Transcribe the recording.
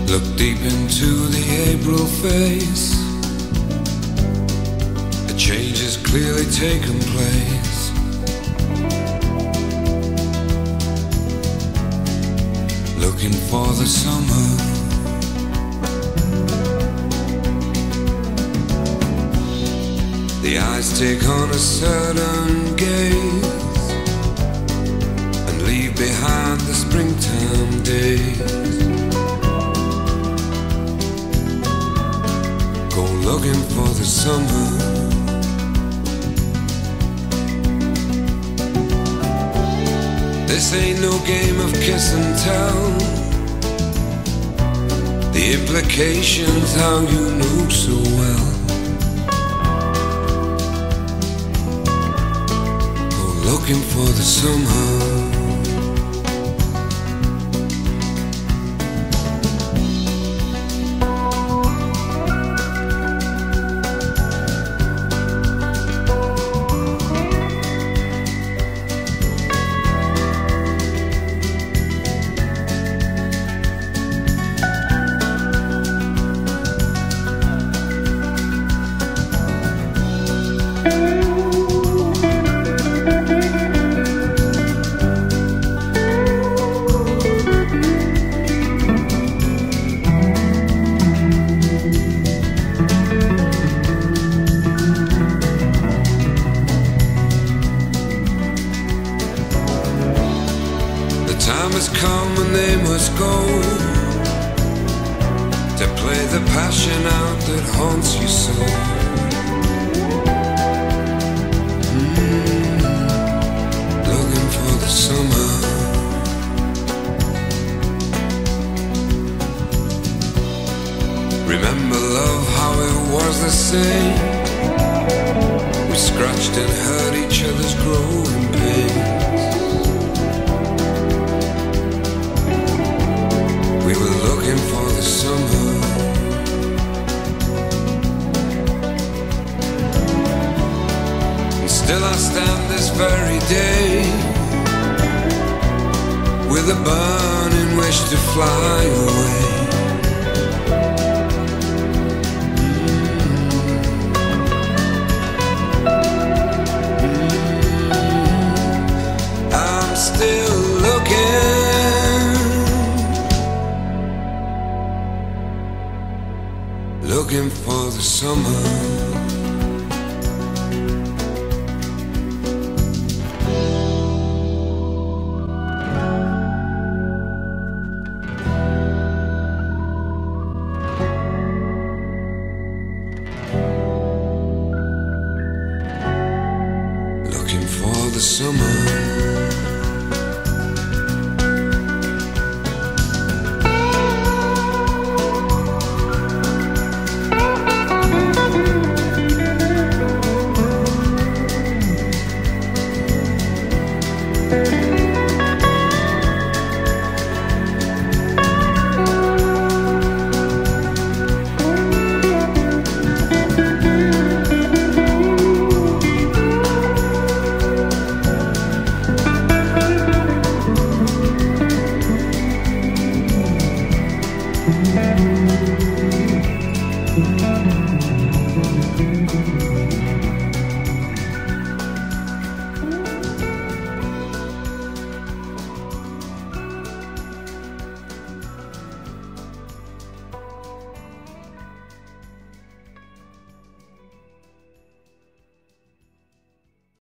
Look deep into the April face. A change has clearly taken place. Looking for the summer. The eyes take on a certain gaze and leave behind the springtime days. Go looking for the summer. This ain't no game of kiss and tell. The implications how you know so well. Go looking for the summer. Time has come and they must go to play the passion out that haunts you so. Looking for the summer. Remember love, how it was the same. We scratched and hurt each other's growing pains. We were looking for the summer. And still I stand this very day with a burning wish to fly away. I'm still looking for the summer. Looking for the summer.